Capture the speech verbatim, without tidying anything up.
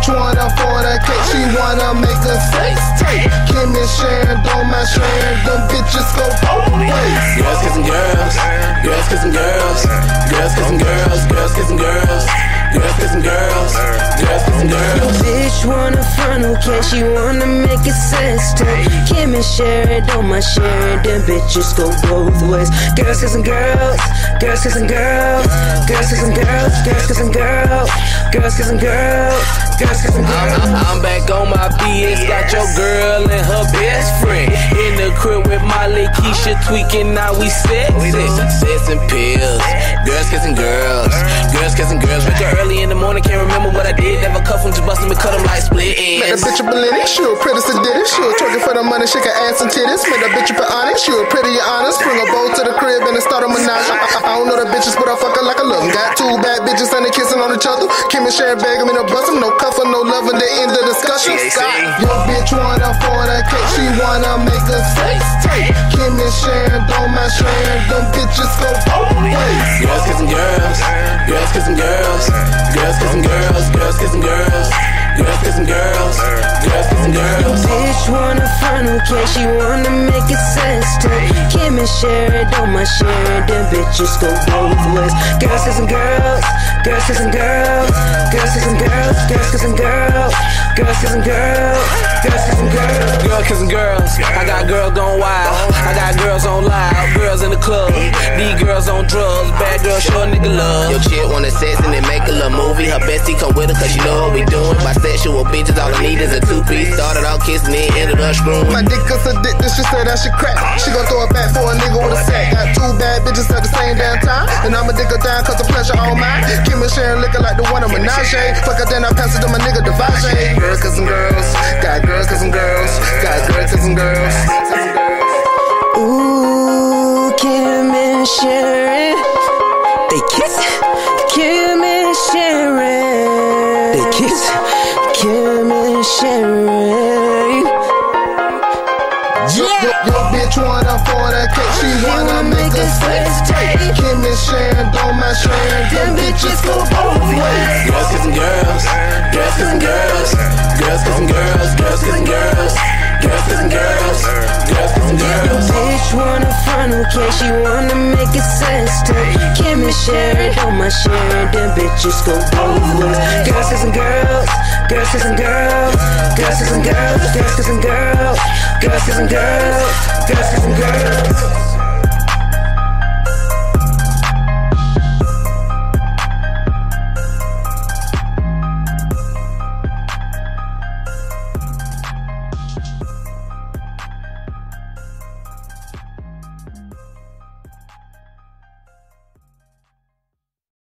bitch wanna fornicate, she wanna make a sex tape. Kim and Sharon don't mind sharing, them bitches go both ways. Girls kissing girls, girls kissing girls, girls kissing girls, girls kissing girls, girls kissing girls, girls kissing girls. Your bitch wanna funnel cash, she wanna make it sex tape. Kim and Sharon don't mind sharing, them bitches go both ways. Girls kissing girls, girls kissing girls, girls kissing girls, girls kissing girls, girls kissing girls, girls kissing girls. I'm, I'm back on my B S, got your girl and her best friend in the crib with Molly, Keisha tweaking, now we sexy. Sex and pills, girls kissing girls, girls kissing girls. Wake up early in the morning, can't remember what I did. Never cuff them, just bust them and cut them like split ends. Make that bitch a Bellini, she a pretty sadistic. She a twerking for the money, she can ass and titties. Make that bitch a put honest, she a pretty honest. Bring a bow to the crib and start a menage. I, I, I don't know the bitches, but I fuck her like I love them. Got two bad bitches and they kissing on each other. Kim and Sharon begging me to bust them. No cuffin', no loving, the end of the discussion. Your bitch wanna fornicate, she wanna make a sex tape. Kim and Sharon don't mind sharing, them bitches go both ways. Girls kissing girls, girls kissing girls, girls kissing girls, girls kissing girls, girls kissing girls, girls kissing girls. Bitch wanna funnel cash, she wanna make it sex tape. Kim and Sharon don't mind sharing, them bitches go both ways. Girls kissing girls, girls kissing girls, girls kissing girls, girls kissing girls, girls kissing girls, girls kissing girls. Girls kissing girls, I got girls going wild, I got girls on live, girls in the club, these girls on drugs, bad girls show a nigga love. Your chick wanna sex and then make a little movie, her bestie come with her cause she know what we doing. Bisexual bitches, all I need is a two-piece. Started out kissing, then ended up screwing. My dick is addicted, she said that she crack. She gon' throw it back for a nigga with a sack. Got two bad bitches at the same damn time, and I'ma dick her down cause the pleasure all mine. Kim and Sharon looking like the one of Menage. Fuck her then I pass it to my nigga Devage. Girls kissing girls, got girls kissing girls, got girls kissing girls. Ooh, Kim and Sharon, they kiss. Kim and Sharon, they kiss. Kim and Sharon. Yeah. Your, your bitch wanna fornicate, she wanna make a sex tape. Kim and Sharon don't mind sharing, them bitches go both ways. Girls kissing girls, girls kissing girls, girls kissing girls, girls kissing girls, girls kissing girls, girls kissing girls. Bitch wanna funnel cash, she wanna make it sex tape. Kim and Sharon don't mind sharing, them bitches go both ways. Girls kissing girls, girls kissing girls, girls kissing girls, girls kissing girls, girls kissing girls.